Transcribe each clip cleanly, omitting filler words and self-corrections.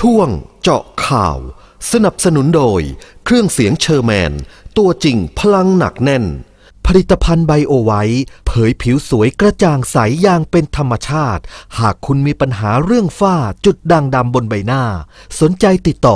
ช่วงเจาะข่าวสนับสนุนโดยเครื่องเสียงเชอร์แมนตัวจริงพลังหนักแน่นผลิตภัณฑ์ไบโอไวท์เผยผิวสวยกระจ่างใสอย่างเป็นธรรมชาติหากคุณมีปัญหาเรื่องฝ้าจุดด่างดำบนใบหน้าสนใจติดต่อ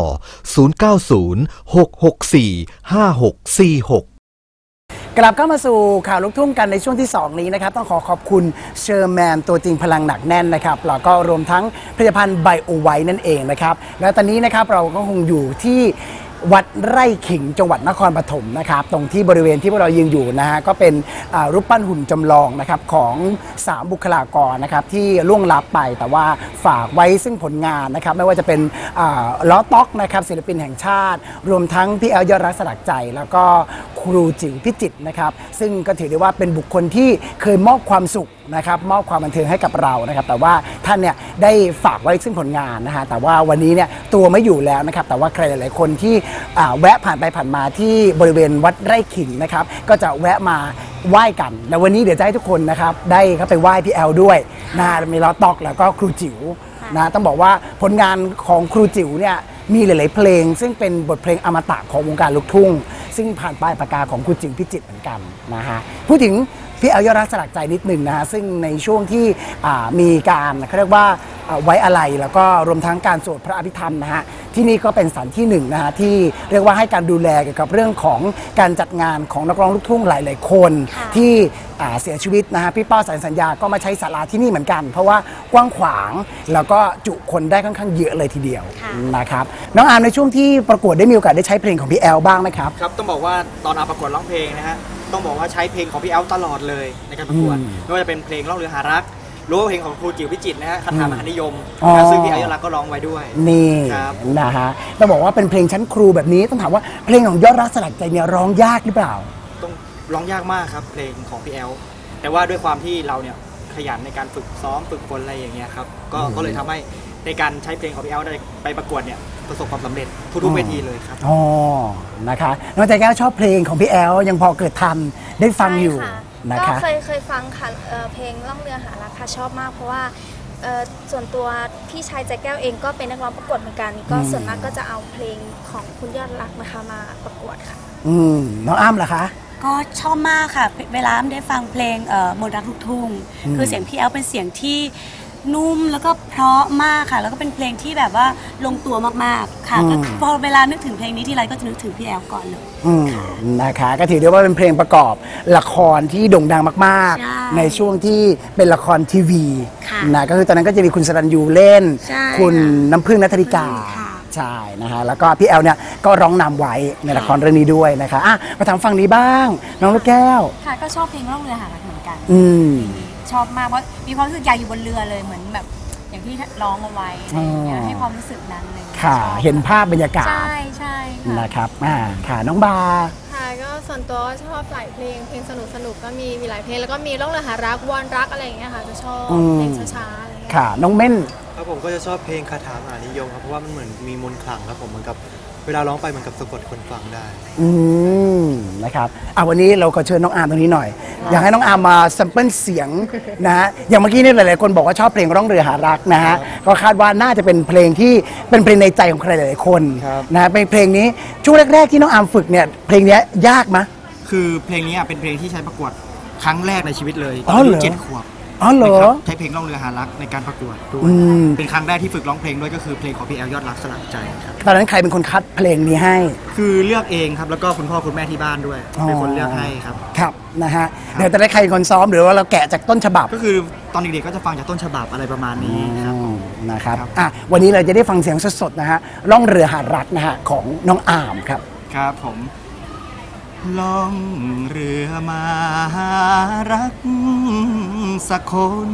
0906645646 กลับเข้ามาสู่ข่าวลูกทุ่งกันในช่วงที่2นี้นะครับต้องขอบคุณเชอร์แมนตัวจริงพลังหนักแน่นนะครับแล้วก็รวมทั้งผลิตภัณฑ์ไบโอไวท์นั่นเองนะครับแล้วตอนนี้นะครับเราก็คงอยู่ที่วัดไร่ขิงจังหวัดนครปฐมนะครับตรงที่บริเวณที่พวกเรายืนอยู่นะฮะก็เป็นรูปปั้นหุ่นจำลองนะครับของ3บุคลากรนะครับที่ล่วงลับไปแต่ว่าฝากไว้ซึ่งผลงานนะครับไม่ว่าจะเป็นล้อต๊อกนะครับศิลปินแห่งชาติรวมทั้งพี่แอลยอดรักสลักใจแล้วก็ครูจิ๋วพิจิตรนะครับซึ่งก็ถือได้ว่าเป็นบุคคลที่เคยมอบความสุขนะครับมอบความบันเทิงให้กับเรานะครับแต่ว่าท่านเนี่ยได้ฝากไว้ซึ่งผลงานนะฮะแต่ว่าวันนี้เนี่ยตัวไม่อยู่แล้วนะครับแต่ว่าใครหลายๆคนที่แวะผ่านไปผ่านมาที่บริเวณวัดไร่ขิงนะครับก็จะแวะมาไหว้กันและวันนี้เดี๋ยวจะให้ทุกคนนะครับได้เข้าไปไหว้พี่แอลด้วยนะมีล้อตอกแล้วก็ครูจิ๋วนะต้องบอกว่าผลงานของครูจิ๋วเนี่ยมีหลายๆเพลงซึ่งเป็นบทเพลงอมตะของวงการลูกทุ่งซึ่งผ่านปลายปากกาของครูจิ๋วพิจิตรเหมือนกันนะฮะพูดถึงพี่แอลยอดรักสลักใจนิดหนึ่งนะฮะซึ่งในช่วงที่มีการเขาเรียกว่าไว้อาลัยแล้วก็รวมทั้งการสวดพระอภิธรรมนะฮะที่นี่ก็เป็นสถานที่หนึ่งนะฮะที่เรียกว่าให้การดูแลเกี่ยวกับเรื่องของการจัดงานของนักร้องลูกทุ่งหลายๆคนที่เสียชีวิตนะฮะพี่ป้อสายสัญญาก็มาใช้ศาลาที่นี่เหมือนกันเพราะว่ากว้างขวางแล้วก็จุคนได้ค่อนข้างเยอะเลยทีเดียวนะครับน้องอาร์มในช่วงที่ประกวดได้มีโอกาสได้ใช้เพลงของพี่แอลบ้างไหมครับครับต้องบอกว่าตอนอาประกวดร้องเพลงนะฮะต้องบอกว่าใช้เพลงของพี่แอลตลอดเลยในการประกวดไม่ว่าจะเป็นเพลงล่องเรือหารักหรือว่าเพลงของครูจิ๋วพิจิตรนะฮะคาถามหานิยมซึ่งพี่แอลยอดรักก็ร้องไว้ด้วยนี่นะฮะต้องบอกว่าเป็นเพลงชั้นครูแบบนี้ต้องถามว่าเพลงของยอดรักสลักใจเนี่ยร้องยากหรือเปล่าต้องร้องยากมากครับเพลงของพี่แอลแต่ว่าด้วยความที่เราเนี่ยขยันในการฝึกซ้อมฝึกฝนอะไรอย่างเงี้ยครับก็เลยทำให้ในการใช้เพลงของพี่แอลได้ไปประกวดเนี่ยประสบความสำเร็จทุกเวทีเลยครับอ๋อนะคะน้องใจแก้วชอบเพลงของพี่แอลยังพอเกิดทันได้ฟังอยู่ก็เคยฟังค่ะเพลงล่องเรือหารักค่ะชอบมากเพราะว่าส่วนตัวพี่ชายใจแก้วเองก็เป็นนักร้องประกวดเหมือนกันก็ส่วนมากก็จะเอาเพลงของคุณยอดรักนะคะมาประกวดค่ะน้องอ้ำล่ะคะก็ชอบมากค่ะเวลาได้ฟังเพลงมนต์รักลูกทุ่งคือเสียงพี่แอลเป็นเสียงที่นุ่มแล้วก็เพราะมากค่ะแล้วก็เป็นเพลงที่แบบว่าลงตัวมากๆค่ะพอเวลานึกถึงเพลงนี้ทีไรก็จะนึกถึงพี่แอลก่อนเลยนะคะก็ถือได้ว่าเป็นเพลงประกอบละครที่โด่งดังมากๆในช่วงที่เป็นละครทีวีนะก็คือตอนนั้นก็จะมีคุณสรัญยูเล่นคุณน้ำพึ่งณัฐริกาใช่นะฮะแล้วก็พี่แอลเนี่ยก็ร้องนำไว้ในละครเรื่องนี้ด้วยนะคะมาทางฝั่งนี้บ้างน้องลูกแก้วค่ะก็ชอบเพลงล่องเรือหารักเหมือนกันชอบมากเพราะมีความรู้สึกอยากอยู่บนเรือเลยเหมือนแบบอย่างที่ร้องเอาไว้ให้ความรู้สึกนั้นเลยค่ะเห็นภาพบรรยากาศใช่นะครับค่ะน้องบาค่ะก็ส่วนตัวชอบหลายเพลงสนุกก็มีหลายเพลงแล้วก็มีล่องเรือหารักวอนรักอะไรอย่างเงี้ยค่ะจะชอบเพลงช้าๆอะไรค่ะน้องเม่นครับผมก็จะชอบเพลงคาถามหานิยมครับเพราะว่ามันเหมือนมีมนต์ขลังครับผมเหมือนกับเวลาร้องไปเหมือนกับสะกดคนฟังได้นะครับวันนี้เราก็เชิญน้องอาร์มตรงนี้หน่อยอยากให้น้องอาร์มมาแซมเปิลเสียงนะฮะอย่างเมื่อกี้นี่หลายๆคนบอกว่าชอบเพลงร่องเรือหารักนะฮะก็คาดว่าน่าจะเป็นเพลงที่เป็นเพลงในใจของใครหลายๆคนนะเป็นเพลงนี้ช่วงแรกๆที่น้องอาร์มฝึกเนี่ยเพลงนี้ยากไหมคือเพลงนี้เป็นเพลงที่ใช้ประกวดครั้งแรกในชีวิตเลยอายุ7 ขวบเหรอใช้เพลงล่องเรือหารักในการประกวดด้วยเป็นครั้งแรกที่ฝึกร้องเพลงด้วยก็คือเพลงของพี่แอลยอดรักสลักใจครับตอนนั้นใครเป็นคนคัดเพลงนี้ให้คือเลือกเองครับแล้วก็คุณพ่อคุณแม่ที่บ้านด้วยเป็นคนเลือกให้ครับครับนะฮะเดี๋ยวจะได้ใครเป็นคนซ้อมหรือว่าเราแกะจากต้นฉบับก็คือตอนเด็กๆก็จะฟังจากต้นฉบับอะไรประมาณนี้ครับนะครับวันนี้เราจะได้ฟังเสียงสดๆนะฮะล่องเรือหารักนะฮะของน้องอาร์มครับครับผมล่องเรือมาหารักสักคน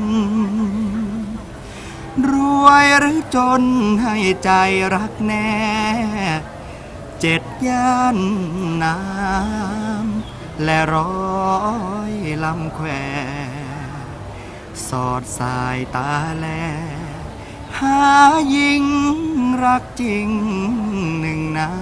รวยหรือจนให้ใจรักแน่7 ย่านน้ำและ100 ลำแควสอดสายตาแลหาหญิงรักจริง1 นา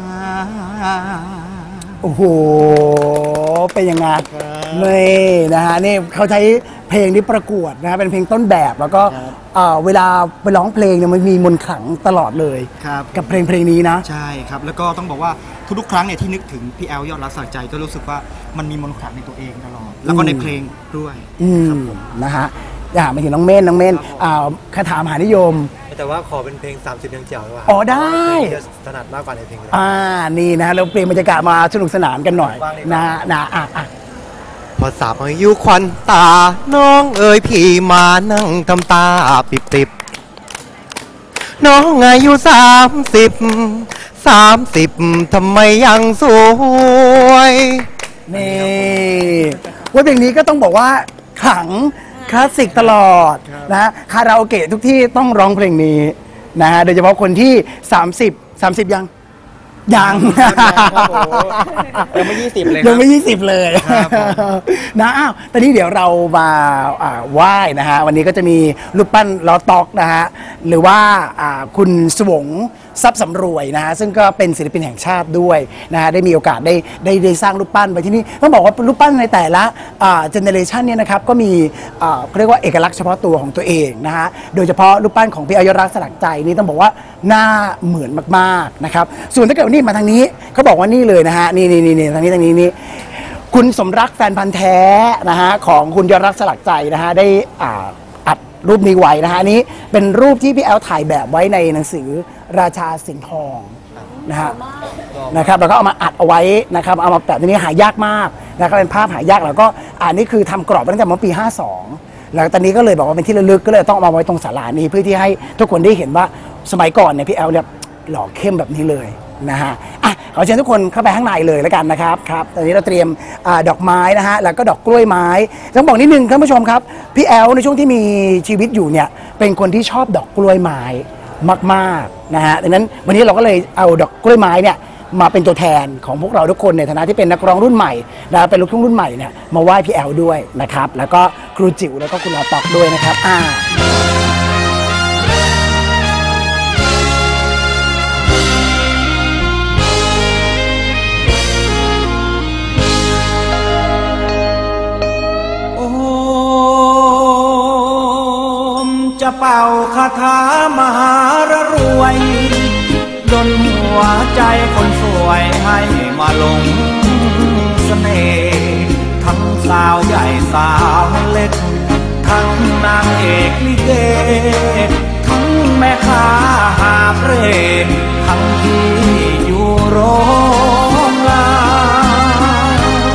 โอ้โหเป็นยังไงนี่นะฮะนี่เขาใช้เพลงที่ประกวดนะเป็นเพลงต้นแบบแล้วก็เวลาไปร้องเพลงเนี่ยมันมีมนต์ขลังตลอดเลยกับเพลงนี้นะใช่ครับแล้วก็ต้องบอกว่าทุกๆครั้งเนี่ยที่นึกถึงพี่แอลยอดรักสลักใจก็รู้สึกว่ามันมีมนต์ขลังในตัวเองตลอดแล้วก็ในเพลงด้วยครับผมนะฮะมาถึงน้องเม่นคาถามหานิยมแต่ว่าขอเป็นเพลง30ยังเจ๋วดีกว่าได้ถนัดมากกว่าในเพลงเลยนี่นะเราเปลี่ยนบรรยากาศมาสนุกสนานกันหน่อยนะพอสาบอายุควันตาน้องเอ๋ยพี่มานั่งทำตาปิบน้องอายุ30ทำไมยังสวยนี่ว่าเพลงนี้ก็ต้องบอกว่าขลังคลาสสิกตลอดนะคาราโอเกะทุกที่ต้องร้องเพลงนี้นะฮะโดยเฉพาะคนที่30ยังยังไม่20เลยยังไม่20เลยนะตอนนี้เดี๋ยวเรามาไหว้นะฮะวันนี้ก็จะมีรูปปั้นล้อตอกนะฮะหรือว่าคุณสวงทรัพย์สำรวยนะฮะซึ่งก็เป็นศิลปินแห่งชาติด้วยนะฮะได้มีโอกาสได้สร้างรูปปั้นไว้ที่นี่ต้องบอกว่ารูปปั้นในแต่ละเจเนเรชันเนี่ยนะครับก็มีเรียกว่าเอกลักษณ์เฉพาะตัวของตัวเองนะฮะโดยเฉพาะรูปปั้นของพี่อายรักษ์สลักใจนี่ต้องบอกว่าหน้าเหมือนมากๆนะครับส่วนถ้าเกิดนี่มาทางนี้เขาบอกว่านี่เลยนะฮะนี่ทางนี้นี่คุณสมรักแฟนพันธ์แท้นะฮะของคุณยอดรักษ์สลักใจนะฮะได้อัดรูปนี้ไว้นะฮะนี้เป็นรูปที่พี่แอลถ่ายแบบไว้ในหนังสือราชาสิงห์ทองนะฮะนะครับแล้วก็เอามาอัดเอาไว้นะครับเอามาแบบนี้หายากมากนะครับเป็นภาพหายากแล้วก็นี่คือทำกรอบตั้งแต่เมื่อปี52แล้วตอนนี้ก็เลยบอกว่าเป็นที่ระลึกก็เลยต้องเอามาไว้ตรงศาลานี้เพื่อที่ให้ทุกคนได้เห็นว่าสมัยก่อนเนี่ยพี่แอลเนี่ยหล่อเข้มแบบนี้เลยนะฮะขอเชิญทุกคนเข้าไปข้างในเลยแล้วกันนะครับตอนนี้เราเตรียมดอกไม้นะฮะแล้วก็ดอกกล้วยไม้ต้องบอกนิดนึงท่านผู้ชมครับพี่แอลในช่วงที่มีชีวิตอยู่เนี่ยเป็นคนที่ชอบดอกกล้วยไม้มากๆนะฮะดังนั้นวันนี้เราก็เลยเอาดอกกล้วยไม้เนี่ยมาเป็นตัวแทนของพวกเราทุกคนในฐานะที่เป็นนักร้องรุ่นใหม่นะเป็นลูกทุ่งรุ่นใหม่เนี่ยมาไหว้พี่แอลด้วยนะครับแล้วก็ครูจิ๋วแล้วก็คุณอาปอกด้วยนะครับจะเป่าคาถามหารรวยดลหัวใจคนสวยให้มาหลงเสน่ห์ทั้งสาวใหญ่สาวเล็กทั้งนางเอกลิเกทั้งแม่ค้าหาบเร่ทั้งที่อยู่โรงงาน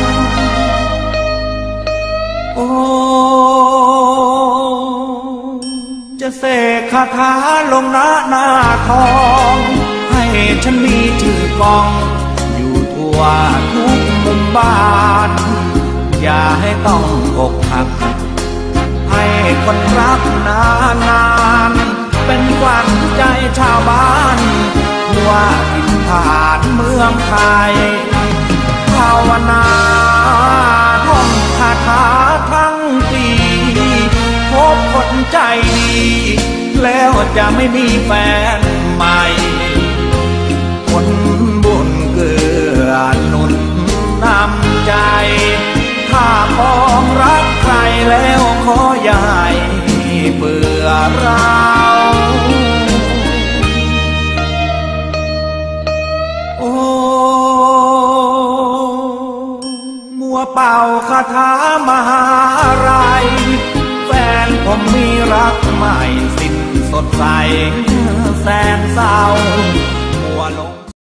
จะเสกคาถาลงหน้าทองให้ฉันมีชื่อกองอยู่ทั่วทุกมุมบ้านอย่าให้ต้องอกหักให้คนรักนานเป็นขวัญใจชาวบ้านทั่วถิ่นฐานเมืองไทยภาวนาท่องคาถาทั้งปีพบคนใจดีแล้วจะไม่มีแฟนใหม่คนบุญเกื้อหนุนนำใจถ้ามองรักใครแล้วขออย่าให้เบื่อเรามัวเป่าคาถามหาลัยแฟนผมมีรักใหม่สิ้นสดใสแสนเศร้ามัวลง